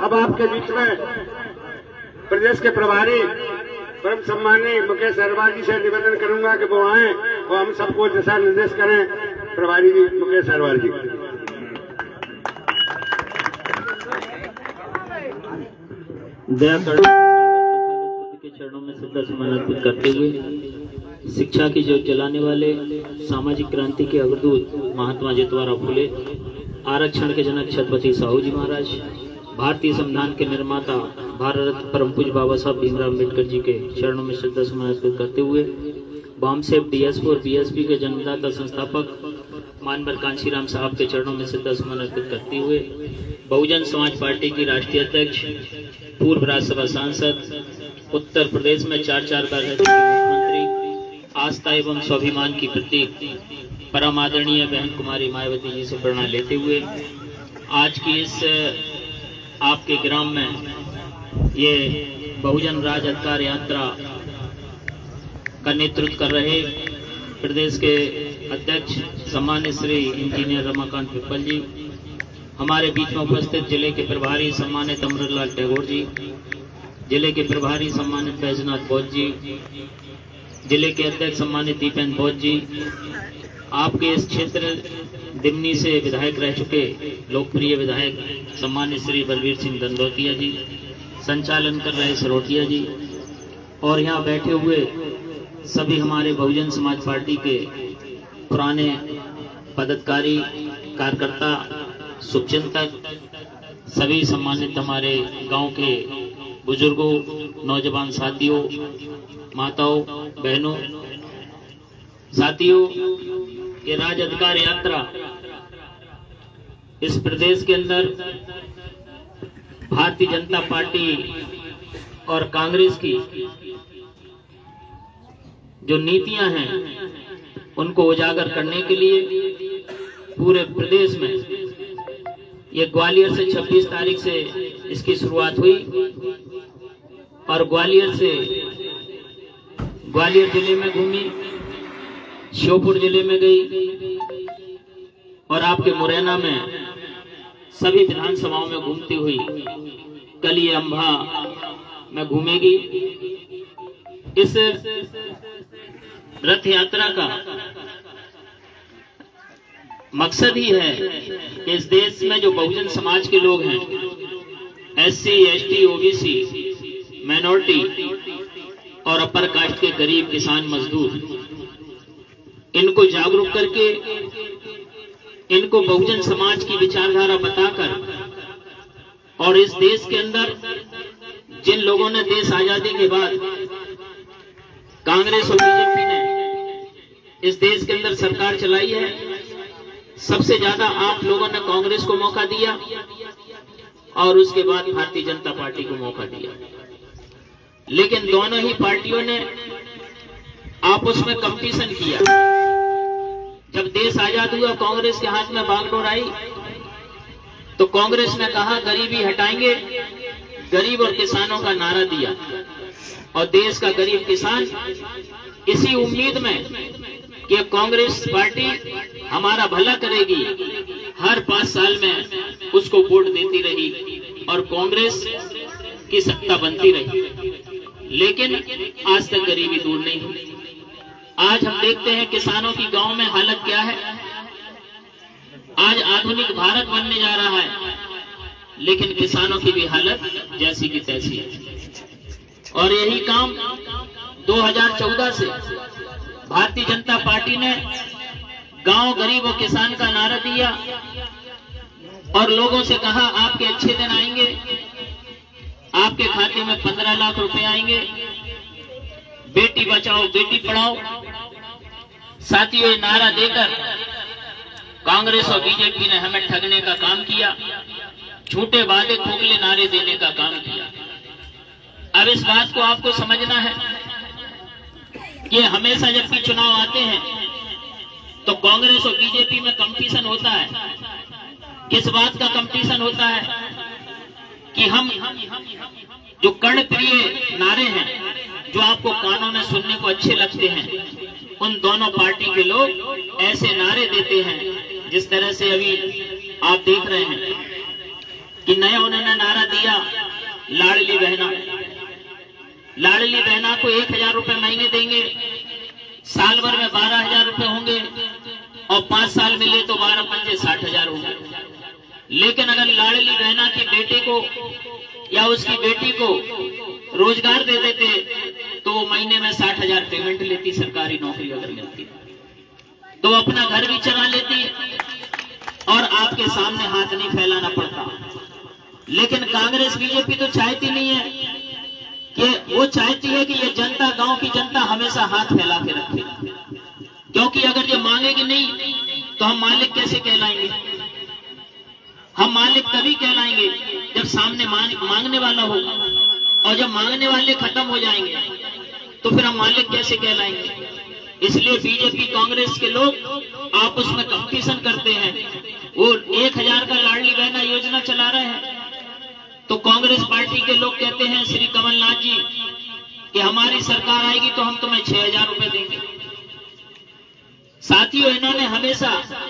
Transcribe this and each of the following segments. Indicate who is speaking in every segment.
Speaker 1: अब आपके बीच में प्रदेश के प्रभारी परम सम्मानी मुकेश अग्रवाल जी से निवेदन करूंगा कि वो आए और हम सबको दिशा निर्देश करें। प्रभारी जी मुकेश अग्रवाल जी।
Speaker 2: दया के चरणों में श्रद्धा सुमन अर्पित करते हुए शिक्षा की ज्योत जलाने वाले सामाजिक क्रांति के अग्रदूत महात्मा ज्योतिराव फुले, आरक्षण के जनक छत्रपति साहू जी महाराज, भारतीय संविधान के निर्माता भारत रत्न परम पूज्य बाबा साहब भीमराव अम्बेडकर जी के चरणों में श्रद्धा सुमन अर्पित करते हुए बामसेफ डीएसपी और बीएसपी के जन्मदाता संस्थापक मानवर कांशीराम साहब के चरणों में श्रद्धा सुमन अर्पित करते हुए बहुजन समाज पार्टी की राष्ट्रीय अध्यक्ष, पूर्व राज्यसभा सांसद, उत्तर प्रदेश में 4 बार रह चुके मुख्यमंत्री, आस्था एवं स्वाभिमान की प्रतीक परम आदरणीय बहन कुमारी मायावती जी से प्रेरणा लेते हुए आज की इस आपके ग्राम में ये बहुजन राज अधिकार यात्रा का नेतृत्व कर रहे प्रदेश के अध्यक्ष सम्मानित श्री इंजीनियर रमाकांत पिप्पल जी, हमारे बीच में उपस्थित जिले के प्रभारी सम्मानित अमृतलाल टैगोर जी, जिले के प्रभारी सम्मानित बैजनाथ बोध जी, जिले के अध्यक्ष सम्मानित दीपेंद्र बोध जी, आपके इस क्षेत्र दिमनी से विधायक रह चुके लोकप्रिय विधायक सम्मानित श्री बलवीर सिंह दंदोतिया जी, संचालन कर रहे सरोटिया जी, और यहाँ बैठे हुए सभी हमारे बहुजन समाज पार्टी के पुराने पदाधिकारी, कार्यकर्ता, शुभचिंतक, सभी सम्मानित हमारे गांव के बुजुर्गों, नौजवान साथियों, माताओं, बहनों, साथियों, ये राज अधिकार यात्रा इस प्रदेश के अंदर भारतीय जनता पार्टी और कांग्रेस की जो नीतियां हैं उनको उजागर करने के लिए पूरे प्रदेश में ये ग्वालियर से 26 तारीख से इसकी शुरुआत हुई और ग्वालियर जिले में घूमी, श्योपुर जिले में गई और आपके मुरैना में सभी विधानसभाओं में घूमती हुई कल ये अंबा में घूमेगी। इस रथ यात्रा का मकसद ही है कि इस देश में जो बहुजन समाज के लोग हैं, SC, ST, OBC, माइनॉरिटी और अपर कास्ट के गरीब, किसान, मजदूर, इनको जागरूक करके इनको बहुजन समाज की विचारधारा बताकर और इस देश के अंदर जिन लोगों ने देश आजादी के बाद कांग्रेस और बीजेपी ने इस देश के अंदर सरकार चलाई है, सबसे ज्यादा आप लोगों ने कांग्रेस को मौका दिया और उसके बाद भारतीय जनता पार्टी को मौका दिया, लेकिन दोनों ही पार्टियों ने आपस में कंपटीशन किया। जब देश आजाद हुआ, कांग्रेस के हाथ में बागडोर आई तो कांग्रेस ने कहा गरीबी हटाएंगे, गरीब और किसानों का नारा दिया और देश का गरीब किसान इसी उम्मीद में कि कांग्रेस पार्टी हमारा भला करेगी, हर 5 साल में उसको वोट देती रही और कांग्रेस की सत्ता बनती रही, लेकिन आज तक गरीबी दूर नहीं हुई। आज हम देखते हैं किसानों की गांव में हालत क्या है। आज आधुनिक भारत बनने जा रहा है, लेकिन किसानों की भी हालत जैसी की तैसी है। और यही काम 2014 से भारतीय जनता पार्टी ने गांव गरीब और किसान का नारा दिया और लोगों से कहा आपके अच्छे दिन आएंगे, आपके खाते में 15 लाख रुपए आएंगे, बेटी बचाओ बेटी पढ़ाओ। साथियों, ये नारा देकर कांग्रेस और बीजेपी ने हमें ठगने का काम किया, झूठे वादे खोखले नारे देने का काम किया। अब इस बात को आपको समझना है कि हमेशा जब भी चुनाव आते हैं तो कांग्रेस और बीजेपी में कंपटीशन होता है। किस बात का कंपटीशन होता है कि हम जो कर्णप्रिय नारे हैं, जो आपको कानों में सुनने को अच्छे लगते हैं, उन दोनों पार्टी के लोग ऐसे नारे देते हैं जिस तरह से अभी आप देख रहे हैं कि नया उन्होंने नारा दिया लाडली बहना को 1000 रुपए महीने देंगे, साल भर में 12,000 रुपए होंगे और 5 साल मिले तो 12 पंजे 60,000 होंगे। लेकिन अगर लाडली बहना की बेटे को या उसकी बेटी को रोजगार दे देते तो वो महीने में 60,000 पेमेंट लेती, सरकारी नौकरी अगर मिलती तो अपना घर भी चला लेती और आपके सामने हाथ नहीं फैलाना पड़ता। लेकिन कांग्रेस बीजेपी तो चाहती नहीं है, कि वो चाहती है कि ये जनता, गांव की जनता हमेशा हाथ फैला के रखे, क्योंकि अगर ये मांगेगी नहीं तो हम मालिक कैसे कहलाएंगे? हम मालिक तभी कहलाएंगे जब सामने मांगने वाला हो, और जब मांगने वाले खत्म हो जाएंगे तो फिर हम मालिक कैसे कहलाएंगे? इसलिए बीजेपी कांग्रेस के लोग आपस में कंपटीशन करते हैं। वो 1000 का लाडली बहना योजना चला रहे हैं तो कांग्रेस पार्टी के लोग कहते हैं श्री कमलनाथ जी कि हमारी सरकार आएगी तो हम तुम्हें 6,000 रुपए देंगे। साथियों, इन्होंने हमेशा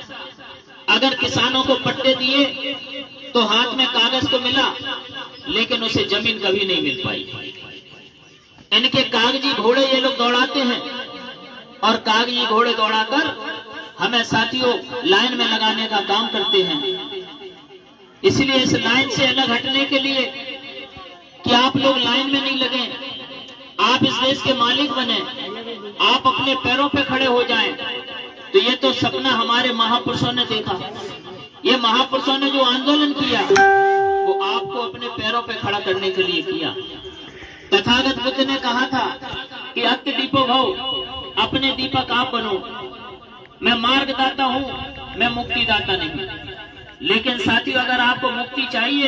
Speaker 2: अगर किसानों को पट्टे दिए तो हाथ में कागज तो मिला, लेकिन उसे जमीन कभी नहीं मिल पाई। इनके कागजी घोड़े ये लोग दौड़ाते हैं और कागजी घोड़े दौड़ाकर हमें साथियों लाइन में लगाने का काम करते हैं। इसलिए इस लाइन से अलग हटने के लिए कि आप लोग लाइन में नहीं लगे, आप इस देश के मालिक बने, आप अपने पैरों पे खड़े हो जाएं, तो ये तो सपना हमारे महापुरुषों ने देखा। ये महापुरुषों ने जो आंदोलन किया वो आपको अपने पैरों पे खड़ा करने के लिए किया। तथागत बुद्ध ने कहा था कि अत्य दीपो भव, अपने दीपक आप बनो। मैं मार्गदाता हूं, मैं मुक्तिदाता नहीं। लेकिन साथियों, अगर आपको मुक्ति चाहिए,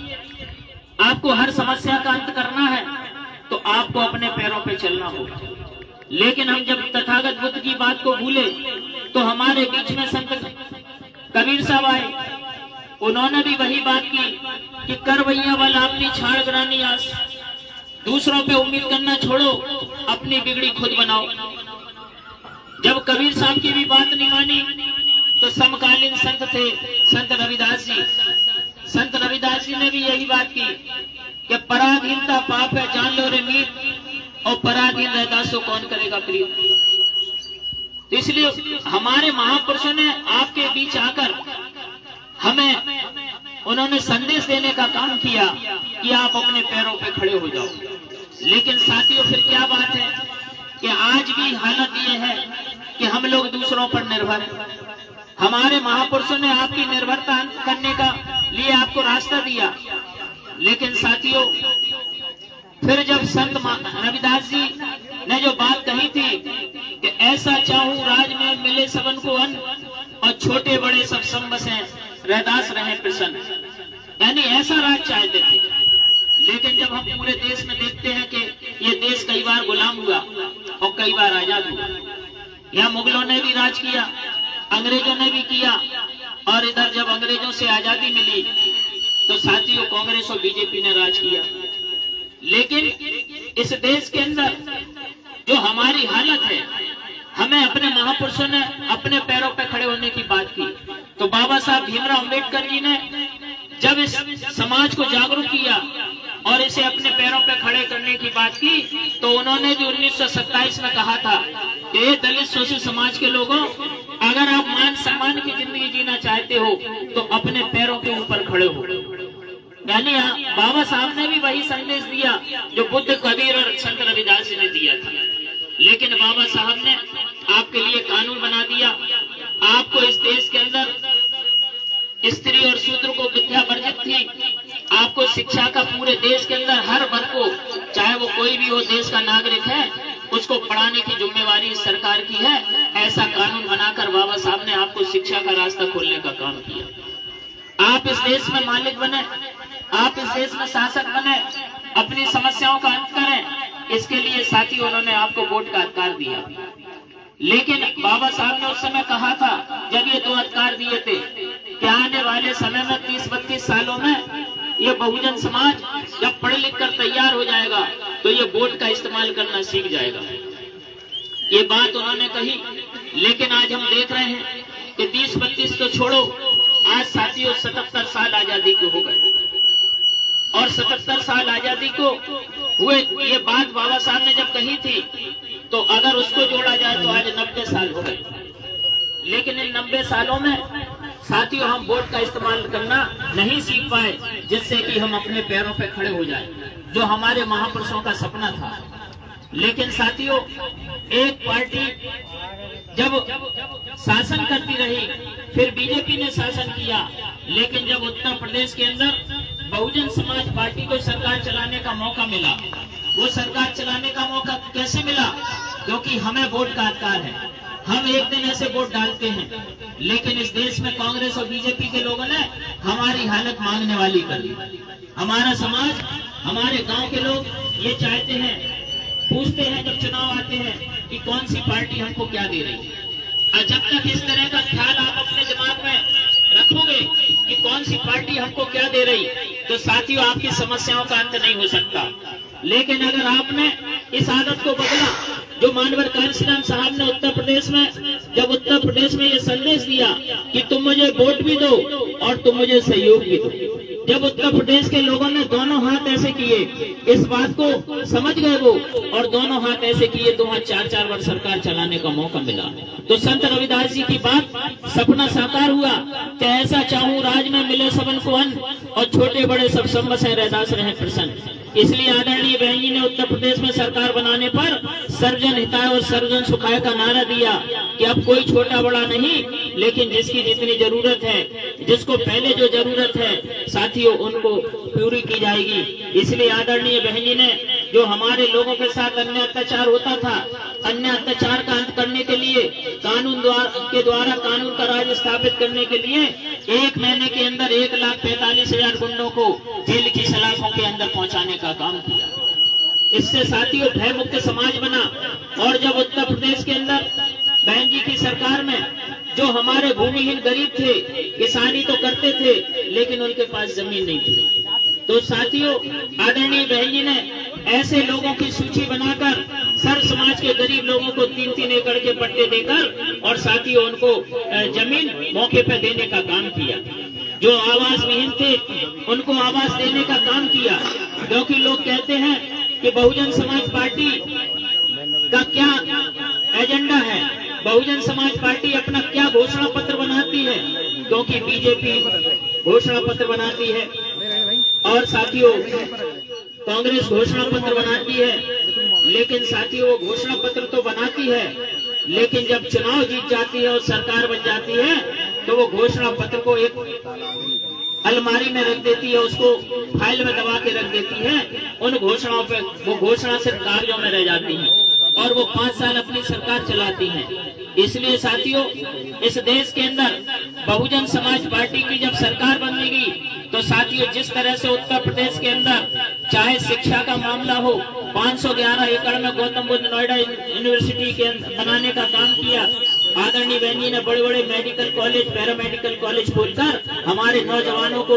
Speaker 2: आपको हर समस्या का अंत करना है, तो आपको अपने पैरों पे चलना होगा। लेकिन हम जब तथागत बुद्ध की बात को भूले तो हमारे बीच में संत कबीर साहब आए, उन्होंने भी वही बात की कि कर भैया वाला अपनी छाड़ ग्रानी आस, दूसरों पे उम्मीद करना छोड़ो, अपनी बिगड़ी खुद बनाओ। जब कबीर साहब की भी बात नहीं मानी तो समकालीन संत थे संत रविदास जी। संत रविदास जी ने भी यही बात की कि पराधीनता पाप है, जान लो रे मीत, और पराधीन रहदासो कौन करेगा प्रीत। तो इसलिए हमारे महापुरुषों ने आपके बीच आकर हमें उन्होंने संदेश देने का काम किया कि आप अपने पैरों पे खड़े हो जाओ। लेकिन साथियों, फिर क्या बात है कि आज भी हालत ये है कि हम लोग दूसरों पर निर्भर हैं। हमारे महापुरुषों ने आपकी निर्भरता करने का लिए आपको रास्ता दिया, लेकिन साथियों फिर जब संत रविदास जी ने जो बात कही थी कि ऐसा चाहूं राज में मिले सबन को अन्न, और छोटे बड़े सब सम बसें, रैदास रहे प्रसन्न, यानी ऐसा राज चाहते थे। लेकिन जब हम पूरे देश में देखते हैं कि ये देश कई बार गुलाम हुआ और कई बार आजाद हुआ, यहाँ मुगलों ने भी राज किया, अंग्रेजों ने भी किया, और इधर जब अंग्रेजों से आजादी मिली तो साथियों कांग्रेस और बीजेपी ने राज किया। लेकिन इस देश के अंदर जो हमारी हालत है, हमें अपने महापुरुषों ने अपने पैरों पे खड़े होने की बात की। तो बाबा साहब भीमराव अंबेडकर जी ने जब इस समाज को जागरूक किया और इसे अपने पैरों पे खड़े करने की बात की, तो उन्होंने भी 1927 में कहा था कि दलित शोषित समाज के लोगों, अगर आप मान सम्मान की जिंदगी जीना चाहते हो तो अपने पैरों के ऊपर खड़े हो। यानी बाबा साहब ने भी वही संदेश दिया जो बुद्ध, कबीर और संत रविदास जी ने दिया था। लेकिन बाबा साहब ने आपके लिए कानून बना दिया, आपको इस देश के अंदर स्त्री और शूद्र को विद्या वर्जित थी, आपको शिक्षा का पूरे देश के अंदर हर वर्ग को, चाहे वो कोई भी हो, देश का नागरिक है, उसको पढ़ाने की जिम्मेवारी इस सरकार की है। ऐसा कानून बनाकर बाबा साहब ने आपको शिक्षा का रास्ता खोलने का काम किया। आप इस देश में मालिक बने, आप इस देश में शासक बने, अपनी समस्याओं का अंत करें। इसके लिए साथी उन्होंने आपको वोट का अधिकार दिया। लेकिन बाबा साहब ने उस समय कहा था, जब ये 2 अधिकार दिए थे, कि आने वाले समय में 30-32 सालों में ये बहुजन समाज जब पढ़ लिख कर तैयार हो जाएगा तो ये वोट का इस्तेमाल करना सीख जाएगा। ये बात उन्होंने कही। लेकिन आज हम देख रहे हैं कि 30-32 तो छोड़ो, आज साथियों 77 साल आजादी के हो गए। और 77 साल आजादी को हुए, ये बात बाबा साहब ने जब कही थी, तो अगर उसको जोड़ा जाए तो आज 90 साल हो गए। लेकिन इन 90 सालों में साथियों हम वोट का इस्तेमाल करना नहीं सीख पाए, जिससे कि हम अपने पैरों पे खड़े हो जाए, जो हमारे महापुरुषों का सपना था। लेकिन साथियों, एक पार्टी जब शासन करती रही, फिर बीजेपी ने शासन किया, लेकिन जब उत्तर प्रदेश के अंदर बहुजन समाज पार्टी को सरकार चलाने का मौका मिला, वो सरकार चलाने का मौका कैसे मिला? क्योंकि हमें वोट का अधिकार है, हम एक दिन ऐसे वोट डालते हैं। लेकिन इस देश में कांग्रेस और बीजेपी के लोगों ने हमारी हालत मांगने वाली कर दी। हमारा समाज, हमारे गांव के लोग ये चाहते हैं, पूछते हैं जब चुनाव आते हैं कि कौन सी पार्टी हमको क्या दे रही है। और जब तक इस तरह का ख्याल आप अपने दिमाग में रखोगे कि कौन सी पार्टी हमको क्या दे रही, तो साथियों आपकी समस्याओं का अंत नहीं हो सकता। लेकिन अगर आपने इस आदत को बदला, जो मानवर कांशीराम साहब ने उत्तर प्रदेश में, जब उत्तर प्रदेश में ये संदेश दिया कि तुम मुझे वोट भी दो और तुम मुझे सहयोग भी दो, जब उत्तर प्रदेश के लोगों ने दोनों हाथ ऐसे किए, इस बात को समझ गए वो, और दोनों हाथ ऐसे किए, तो वहाँ 4-4 वर्ष सरकार चलाने का मौका मिला। तो संत रविदास जी की बात, सपना साकार हुआ कि ऐसा चाहूं राज में मिले सबन को अन्न, और छोटे बड़े सब संबस है रैदास रहे प्रसन्न। इसलिए आदरणीय बहन जी ने उत्तर प्रदेश में सरकार बनाने पर सर्वजन हिताय और सर्वजन सुखाय का नारा दिया कि अब कोई छोटा बड़ा नहीं, लेकिन जिसकी जितनी जरूरत है, जिसको पहले जो जरूरत है साथियों, उनको पूरी की जाएगी। इसलिए आदरणीय बहन जी ने, जो हमारे लोगों के साथ अन्य अत्याचार होता था, अन्य अत्याचार का अंत करने के लिए कानून के द्वारा कानून का राज स्थापित करने के लिए 1 महीने के अंदर 1,45,000 गुंडों को जेल की सलाखों के अंदर पहुंचाने का काम किया। इससे साथियों भय मुक्त समाज बना। और जब उत्तर प्रदेश के अंदर बहन जी की सरकार में जो हमारे भूमिहीन गरीब थे, किसानी तो करते थे लेकिन उनके पास जमीन नहीं थी, तो साथियों आदरणीय बहन जी ने ऐसे लोगों की सूची बनाकर सर्व समाज के गरीब लोगों को 3-3 एकड़ के पट्टे देकर और साथियों उनको जमीन मौके पर देने का काम किया। जो आवास विहीन थे उनको आवास देने का काम किया, क्योंकि लोग कहते हैं कि बहुजन समाज पार्टी का क्या एजेंडा है, बहुजन समाज पार्टी अपना क्या घोषणा पत्र बनाती है, क्योंकि बीजेपी घोषणा पत्र बनाती है और साथियों कांग्रेस घोषणा पत्र बनाती है। लेकिन साथियों वो घोषणा पत्र तो बनाती है, लेकिन जब चुनाव जीत जाती है और सरकार बन जाती है तो वो घोषणा पत्र को एक अलमारी में रख देती है, उसको फाइल में दबा के रख देती है। उन घोषणाओं पे वो घोषणा सिर्फ कागजों में रह जाती है और वो 5 साल अपनी सरकार चलाती है। इसलिए साथियों इस देश के अंदर बहुजन समाज पार्टी की जब सरकार बनेगी तो साथियों जिस तरह से उत्तर प्रदेश के अंदर चाहे शिक्षा का मामला हो, 511 एकड़ में गौतम बुद्ध नोएडा यूनिवर्सिटी के बनाने का काम किया। आदरणीय बहन जी ने बड़े बड़े मेडिकल कॉलेज, पैरामेडिकल कॉलेज खोलकर हमारे नौजवानों को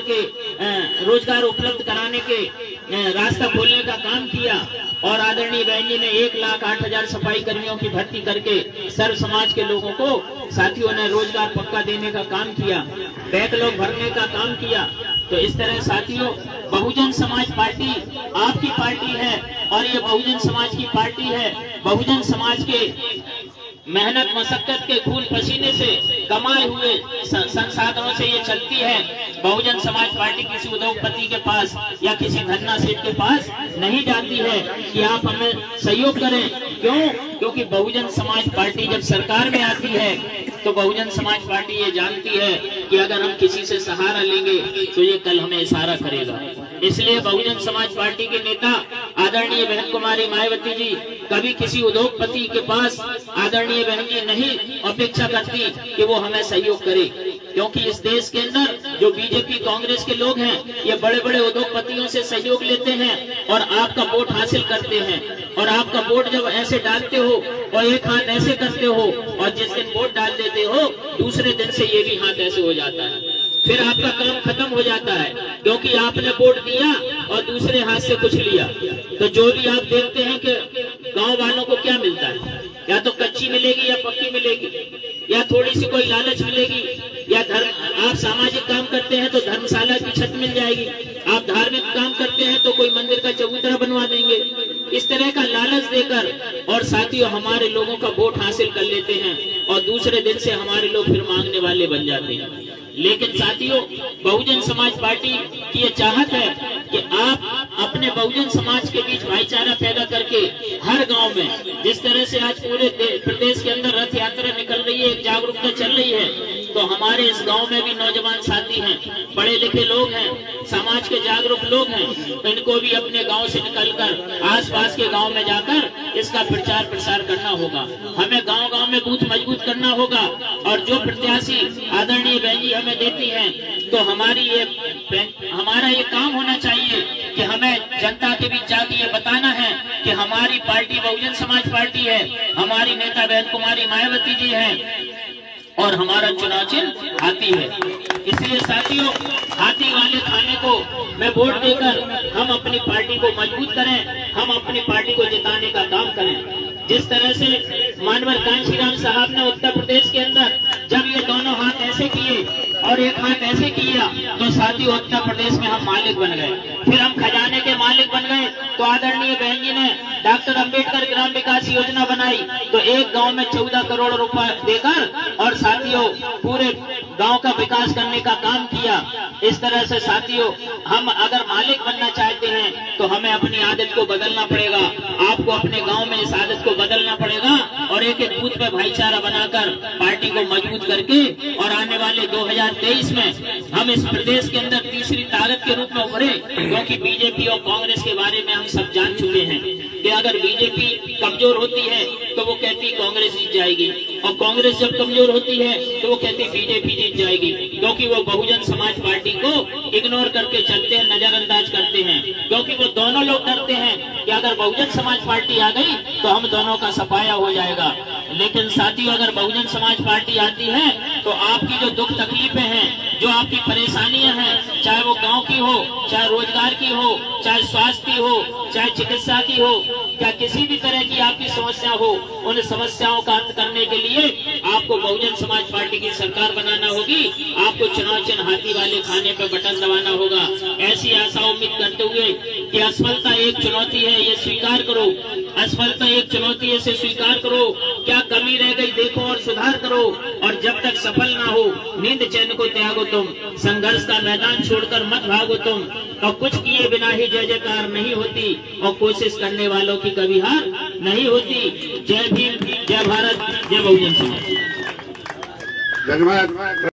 Speaker 2: रोजगार उपलब्ध कराने के रास्ता खोलने का काम किया। और आदरणीय बहन जी ने 1,08,000 सफाई कर्मियों की भर्ती करके सर्व समाज के लोगों को साथियों ने रोजगार पक्का देने का काम किया, बैकलॉग भरने का काम किया। तो इस तरह साथियों बहुजन समाज पार्टी आपकी पार्टी है और ये बहुजन समाज की पार्टी है। बहुजन समाज के मेहनत मशक्कत के खून पसीने से कमाए हुए संसाधनों से ये चलती है। बहुजन समाज पार्टी किसी उद्योगपति के पास या किसी धन्ना सेठ के पास नहीं जाती है कि आप हमें सहयोग करें। क्यों? क्योंकि बहुजन समाज पार्टी जब सरकार में आती है तो बहुजन समाज पार्टी ये जानती है कि अगर हम किसी से सहारा लेंगे तो ये कल हमें इशारा करेगा। इसलिए बहुजन समाज पार्टी के नेता आदरणीय बहन कुमारी मायावती जी कभी किसी उद्योगपति के पास आदरणीय बहन जी नहीं अपेक्षा करती कि वो हमें सहयोग करे, क्योंकि इस देश के अंदर जो बीजेपी कांग्रेस के लोग हैं ये बड़े बड़े उद्योगपतियों से सहयोग लेते हैं और आपका वोट हासिल करते हैं। और आपका वोट जब ऐसे डालते हो और एक हाथ ऐसे करते हो और जिस दिन वोट डाल देते हो दूसरे दिन से ये भी हाथ ऐसे हो जाता है, फिर आपका काम खत्म हो जाता है, क्योंकि आपने वोट दिया और दूसरे हाथ से कुछ लिया। तो जो भी आप देखते हैं कि गांव वालों को क्या मिलता है, या तो कच्ची मिलेगी या पक्की मिलेगी, या थोड़ी सी कोई लालच मिलेगी, या धर्म, आप सामाजिक काम करते हैं तो धर्मशाला की छत मिल जाएगी, आप धार्मिक काम करते हैं तो कोई मंदिर का चबूतरा बनवा देंगे। इस तरह का लालच देकर और साथियों हमारे लोगों का वोट हासिल कर लेते हैं और दूसरे दिन से हमारे लोग फिर मांगने वाले बन जाते हैं। लेकिन साथियों, बहुजन समाज पार्टी की ये चाहत है कि आप अपने बहुजन समाज के बीच भाईचारा पैदा करके हर गांव में, जिस तरह से आज पूरे प्रदेश के अंदर रथ यात्रा निकल रही है, एक जागरूकता चल रही है, तो हमारे इस गांव में भी नौजवान साथी हैं, पढ़े लिखे लोग हैं, समाज के जागरूक लोग हैं, तो इनको भी अपने गांव से निकलकर आसपास के गांव में जाकर इसका प्रचार प्रसार करना होगा। हमें गांव गांव में बूथ मजबूत करना होगा और जो प्रत्याशी आदरणीय बहन जी हमें देती हैं, तो हमारा ये काम होना चाहिए कि हमें जनता के बीच जाके ये बताना है कि हमारी पार्टी बहुजन समाज पार्टी है, हमारी नेता बहन कुमारी मायावती जी हैं और हमारा चुनाव चिन्ह हाथी है। इसलिए साथियों, हाथी वाले खाने को मैं वोट देकर हम अपनी पार्टी को मजबूत करें, हम अपनी पार्टी को जिताने का काम करें। जिस तरह से मानवर कांशीराम साहब ने उत्तर प्रदेश के अंदर जब ये दोनों हाथ ऐसे किए और एक हाथ ऐसे किया, तो साथियों उत्तर प्रदेश में हम मालिक बन गए, फिर हम खजाने के मालिक बन गए। तो आदरणीय बहन जी ने डॉक्टर अंबेडकर ग्राम विकास योजना बनाई, तो एक गांव में 14 करोड़ रुपए देकर और साथियों पूरे गांव का विकास करने का काम किया। इस तरह से साथियों, हम अगर मालिक बनना चाहते हैं तो हमें अपनी आदत को बदलना पड़ेगा, आपको अपने गांव में इस आदत को बदलना पड़ेगा और एक एक बूथ पे भाईचारा बनाकर पार्टी को मजबूत करके और आने वाले 2023 में हम इस प्रदेश के अंदर तीसरी ताकत के रूप में उभरे। क्योंकि बीजेपी और कांग्रेस के बारे में हम सब जान चुके हैं कि अगर बीजेपी कमजोर होती है तो वो कहती कांग्रेस जीत जाएगी, और कांग्रेस जब कमजोर होती है तो वो कहती बीजेपी जीत जाएगी, क्योंकि वो बहुजन समाज पार्टी को इग्नोर करके चलते हैं, नजरअंदाज करते हैं। क्योंकि वो दोनों लोग डरते हैं कि अगर बहुजन समाज पार्टी आ गई तो हम दोनों का सफाया हो जाएगा। लेकिन साथियों, अगर बहुजन समाज पार्टी आती है तो आपकी जो दुख तकलीफें हैं, जो आपकी परेशानियां हैं, चाहे वो गांव की हो, चाहे रोजगार की हो, चाहे स्वास्थ्य की हो, चाहे चिकित्सा की हो, क्या किसी भी तरह की आपकी समस्या हो, उन समस्याओं का अंत करने के लिए आपको बहुजन समाज पार्टी की सरकार बनाना होगी। आपको चुनाव चिन्ह हाथी वाले खाने पर बटन दबाना होगा। ऐसी आशा उम्मीद करते हुए कि असफलता एक चुनौती है, ये स्वीकार करो, असफलता एक चुनौती है, इसे स्वीकार करो। क्या कमी रह गई देखो और सुधार करो, और जब तक सफल ना हो नींद चैन को त्यागो तुम, संघर्ष का मैदान छोड़कर मत भागो तुम, और कुछ किए बिना ही जय जयकार नहीं होती, और कोशिश करने वालों की कभी हार नहीं होती। जय भीम, जय भारत, जय बहुजन समाज।
Speaker 1: धन्यवाद।